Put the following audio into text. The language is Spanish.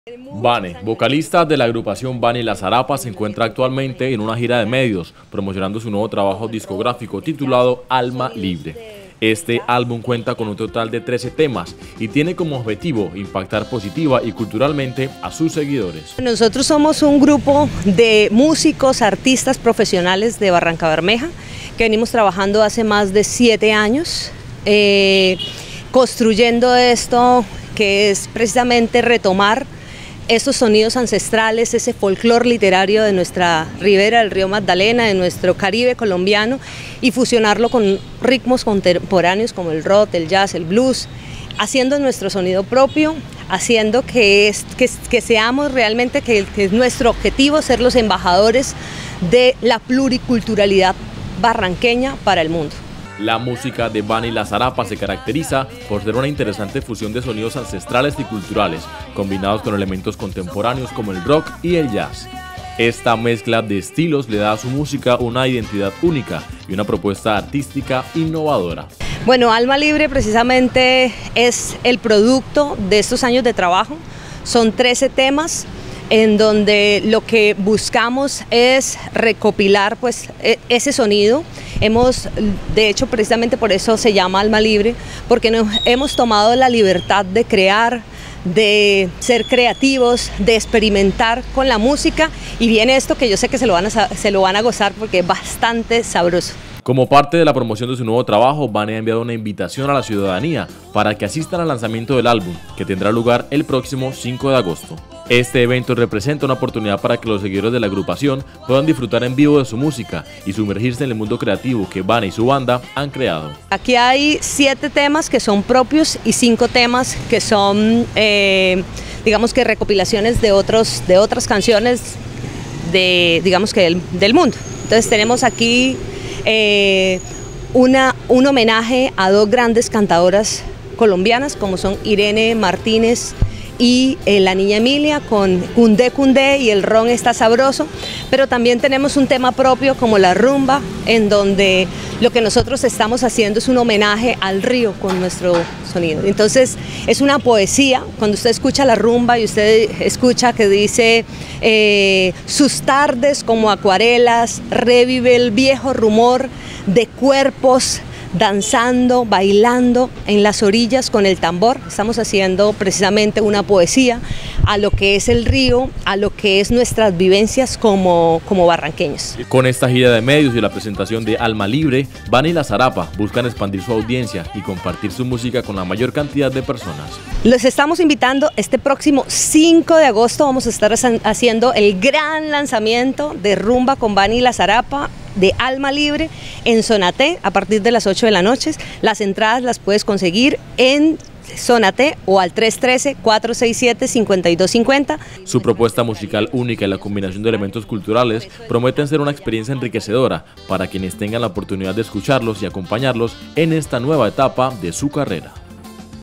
Vane, vocalista de la agrupación Vane y la Zarapa, se encuentra actualmente en una gira de medios promocionando su nuevo trabajo discográfico titulado Alma Libre. Este álbum cuenta con un total de 13 temas y tiene como objetivo impactar positiva y culturalmente a sus seguidores. Nosotros somos un grupo de músicos, artistas profesionales de Barrancabermeja que venimos trabajando hace más de 7 años, construyendo esto que es precisamente retomar esos sonidos ancestrales, ese folclore literario de nuestra ribera del río Magdalena, de nuestro Caribe colombiano, y fusionarlo con ritmos contemporáneos como el rock, el jazz, el blues, haciendo nuestro sonido propio, haciendo que seamos realmente, que es nuestro objetivo ser los embajadores de la pluriculturalidad barranqueña para el mundo. La música de Vane y la Zarapa se caracteriza por ser una interesante fusión de sonidos ancestrales y culturales, combinados con elementos contemporáneos como el rock y el jazz. Esta mezcla de estilos le da a su música una identidad única y una propuesta artística innovadora. Bueno, Alma Libre precisamente es el producto de estos años de trabajo. Son 13 temas en donde lo que buscamos es recopilar pues ese sonido. De hecho, precisamente por eso se llama Alma Libre, porque nos hemos tomado la libertad de crear, de ser creativos, de experimentar con la música, y viene esto que yo sé que se lo van a gozar porque es bastante sabroso. Como parte de la promoción de su nuevo trabajo, Vane ha enviado una invitación a la ciudadanía para que asistan al lanzamiento del álbum, que tendrá lugar el próximo 5 de agosto. Este evento representa una oportunidad para que los seguidores de la agrupación puedan disfrutar en vivo de su música y sumergirse en el mundo creativo que Vane y su banda han creado. Aquí hay 7 temas que son propios y 5 temas que son, digamos que recopilaciones de otras canciones digamos que del mundo. Entonces tenemos aquí un homenaje a 2 grandes cantadoras colombianas como son Irene Martínez y la niña Emilia, con Cundé Cundé y el ron está sabroso, pero también tenemos un tema propio como la rumba, en donde lo que nosotros estamos haciendo es un homenaje al río con nuestro sonido. Entonces es una poesía, cuando usted escucha la rumba y usted escucha que dice sus tardes como acuarelas, revive el viejo rumor de cuerpos danzando, bailando en las orillas con el tambor. Estamos haciendo precisamente una poesía a lo que es el río, a lo que es nuestras vivencias como barranqueños. Con esta gira de medios y la presentación de Alma Libre, Vane y la Zarapa buscan expandir su audiencia y compartir su música con la mayor cantidad de personas. Los estamos invitando este próximo 5 de agosto, vamos a estar haciendo el gran lanzamiento de Rumba con Vane y la Zarapa, de Alma Libre, en Zona T a partir de las 8 de la noche. Las entradas las puedes conseguir en Zona T o al 313-467-5250. Su propuesta musical única y la combinación de elementos culturales prometen ser una experiencia enriquecedora para quienes tengan la oportunidad de escucharlos y acompañarlos en esta nueva etapa de su carrera.